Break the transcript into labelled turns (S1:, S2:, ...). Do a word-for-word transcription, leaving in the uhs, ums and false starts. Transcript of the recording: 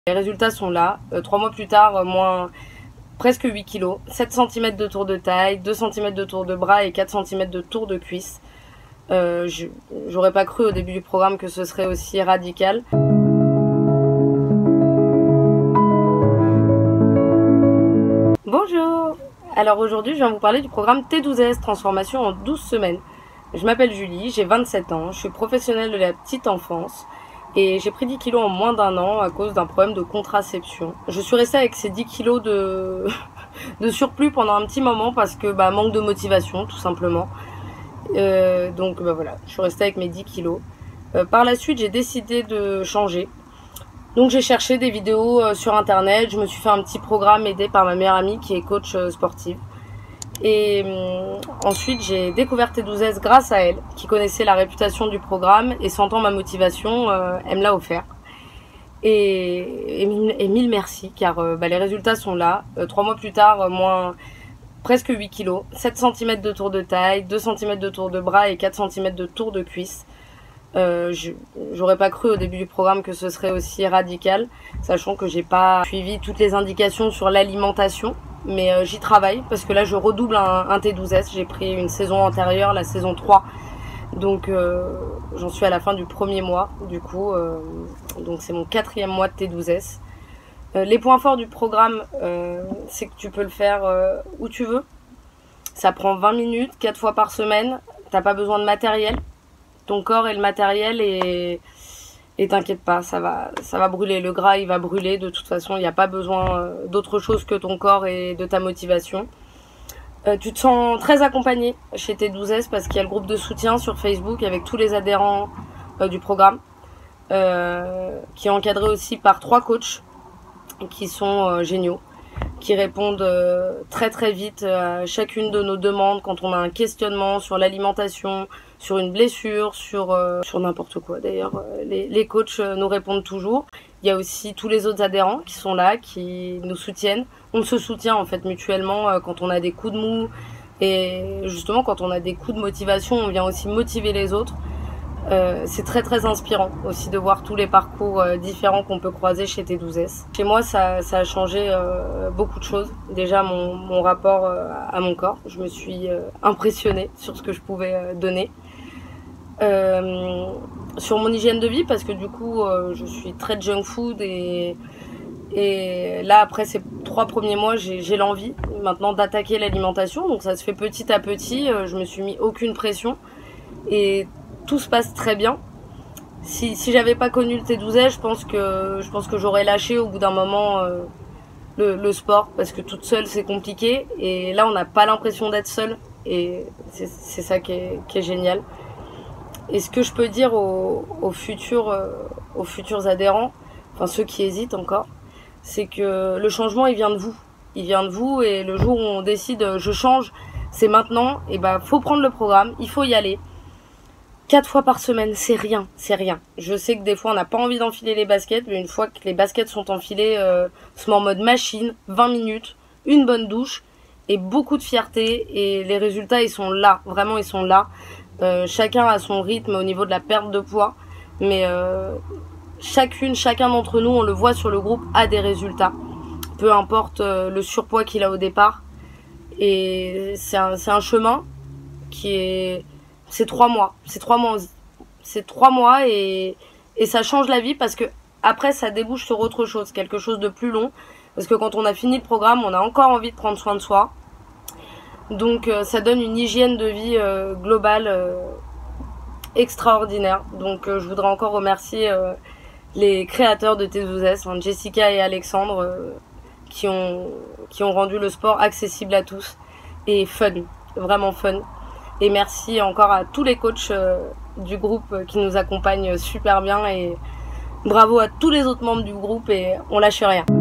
S1: Les résultats sont là, euh, trois mois plus tard, euh, moins presque huit kilos, sept centimètres de tour de taille, deux centimètres de tour de bras et quatre centimètres de tour de cuisse. Euh, J'aurais pas cru au début du programme que ce serait aussi radical. Bonjour! Alors aujourd'hui, je viens vous parler du programme T douze S, transformation en douze semaines. Je m'appelle Julie, j'ai vingt-sept ans, je suis professionnelle de la petite enfance. Et j'ai pris dix kilos en moins d'un an à cause d'un problème de contraception. Je suis restée avec ces dix kilos de, de surplus pendant un petit moment parce que bah, manque de motivation tout simplement. Euh, donc bah, voilà, je suis restée avec mes dix kilos. Euh, par la suite, j'ai décidé de changer. Donc j'ai cherché des vidéos euh, sur internet, je me suis fait un petit programme aidé par ma meilleure amie qui est coach euh, sportive. Et euh, ensuite, j'ai découvert T douze S grâce à elle, qui connaissait la réputation du programme et sentant ma motivation, euh, elle me l'a offert. Et, et, mille, et mille merci, car euh, bah, les résultats sont là. Euh, trois mois plus tard, euh, moins presque huit kilos, sept centimètres de tour de taille, deux centimètres de tour de bras et quatre centimètres de tour de cuisse. Euh, J'aurais pas cru au début du programme que ce serait aussi radical, sachant que j'ai pas suivi toutes les indications sur l'alimentation. Mais euh, j'y travaille parce que là je redouble un, un T douze S. J'ai pris une saison antérieure, la saison trois. Donc euh, j'en suis à la fin du premier mois. Du coup, euh, donc c'est mon quatrième mois de T douze S. Euh, les points forts du programme, euh, c'est que tu peux le faire euh, où tu veux. Ça prend vingt minutes, quatre fois par semaine. T'as pas besoin de matériel. Ton corps et le matériel et... Et t'inquiète pas, ça va, ça va brûler. Le gras, il va brûler. De toute façon, il n'y a pas besoin d'autre chose que ton corps et de ta motivation. Euh, tu te sens très accompagné chez T douze S parce qu'il y a le groupe de soutien sur Facebook avec tous les adhérents euh, du programme, euh, qui est encadré aussi par trois coachs qui sont euh, géniaux, qui répondent euh, très très vite à chacune de nos demandes quand on a un questionnement sur l'alimentation, sur une blessure, sur, euh, sur n'importe quoi. D'ailleurs, euh, les, les coachs euh, nous répondent toujours. Il y a aussi tous les autres adhérents qui sont là, qui nous soutiennent. On se soutient en fait mutuellement euh, quand on a des coups de mou. Et justement, quand on a des coups de motivation, on vient aussi motiver les autres. Euh, c'est très très inspirant aussi de voir tous les parcours euh, différents qu'on peut croiser chez T douze S. Chez moi, ça, ça a changé euh, beaucoup de choses. Déjà, mon, mon rapport euh, à mon corps. Je me suis euh, impressionnée sur ce que je pouvais euh, donner. Euh, sur mon hygiène de vie, parce que du coup, euh, je suis très junk food et, et là, après ces trois premiers mois, j'ai l'envie maintenant d'attaquer l'alimentation. Donc ça se fait petit à petit. Euh, je me suis mis aucune pression et tout se passe très bien. Si, si j'avais pas connu le T douze S, je pense que je pense que j'aurais lâché au bout d'un moment euh, le, le sport parce que toute seule c'est compliqué et là on n'a pas l'impression d'être seule et c'est ça qui est, qui est génial. Et ce que je peux dire aux, aux futurs euh, aux futurs adhérents, enfin ceux qui hésitent encore, c'est que le changement il vient de vous, il vient de vous et le jour où on décide je change, c'est maintenant. Et ben faut prendre le programme, il faut y aller. Quatre fois par semaine, c'est rien, c'est rien. Je sais que des fois, on n'a pas envie d'enfiler les baskets, mais une fois que les baskets sont enfilées, euh, on se met en mode machine, vingt minutes, une bonne douche et beaucoup de fierté. Et les résultats, ils sont là, vraiment, ils sont là. Euh, chacun a son rythme au niveau de la perte de poids, mais euh, chacune, chacun d'entre nous, on le voit sur le groupe, a des résultats. Peu importe euh, le surpoids qu'il a au départ. Et c'est un, c'est un chemin qui est... C'est trois mois, c'est trois mois, c'est trois mois et, et ça change la vie parce que après ça débouche sur autre chose, quelque chose de plus long. Parce que quand on a fini le programme, on a encore envie de prendre soin de soi. Donc euh, ça donne une hygiène de vie euh, globale euh, extraordinaire. Donc euh, je voudrais encore remercier euh, les créateurs de T douze S, hein, Jessica et Alexandre, euh, qui ont, qui ont rendu le sport accessible à tous et fun, vraiment fun. Et merci encore à tous les coachs euh, du groupe qui nous accompagnent super bien et bravo à tous les autres membres du groupe et on lâche rien.